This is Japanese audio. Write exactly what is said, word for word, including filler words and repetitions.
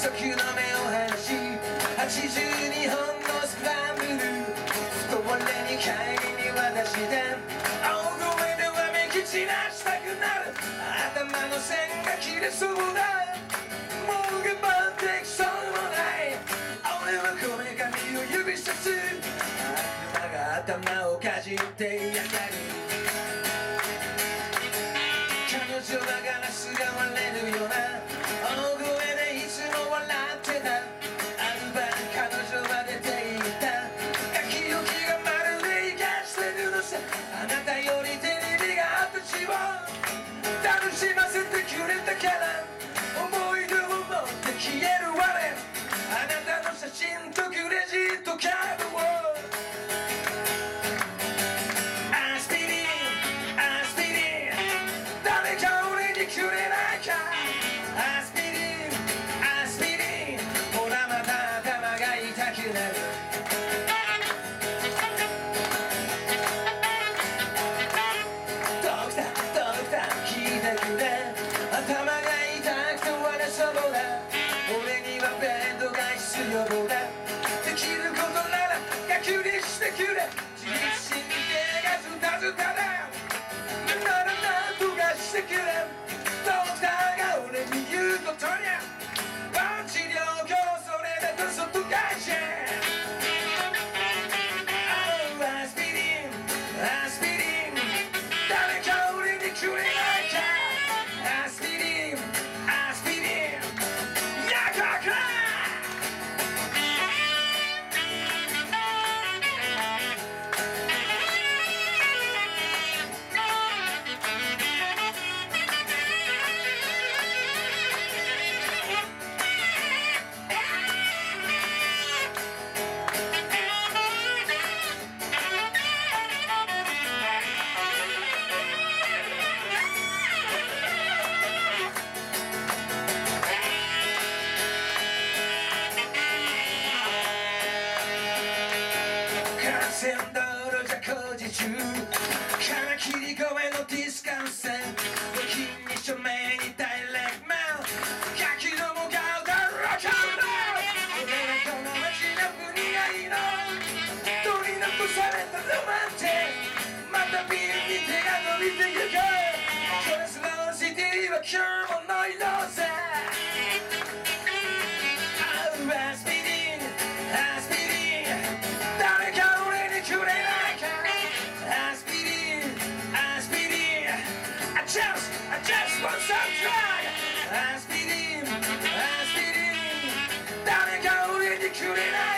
足の目を離しはちじゅうにほんのスクランブルふと俺に帰りに渡して大声でわめき散らしたくなる頭の線が切れそうだもう我慢できそうもない俺はこめかみを指さす悪魔が頭をかじってやがる彼女はガラスが割れるような大声でいつも笑ってたある晩彼女は出て行った書き置きがまるで生かしてるのさあなたよりテレビが私を楽しませてくれたから思い出を持って消える我あなたの写真とクレジットカードをアスピリンアスピリン誰か俺にくれないかアスピリンアスピリンほらまた頭が痛くなるドクタードクター聞いてくれ頭が痛くて割れそうだ俺にはベッドが必要だできることなら隔離してくれ自律神経がズタズタだならなんとかしてくれドクターが俺に言うことにゃパン治療今日それだと外返しアスピリンアスピリン誰か俺にくれないかアスピリンアスピリンやかか幹線道路じゃ工事中金切り声のディスカウント線募金に署名にダイレクトメールガキどもが歌うロックンロール俺らこの街の国がいいの取り残されたロマンティックまたビルに手が伸びてゆくコレスロールシティは今日もノイローゼアスピリンアスピリン誰か俺にくれないかアスピリンアスピリン I just I just want some drug アスピリンアスピリン誰か俺にくれない